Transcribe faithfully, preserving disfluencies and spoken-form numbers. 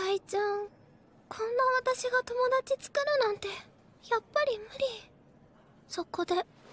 大ちゃん、こんな私が友達作るなんてやっぱり無理。そこで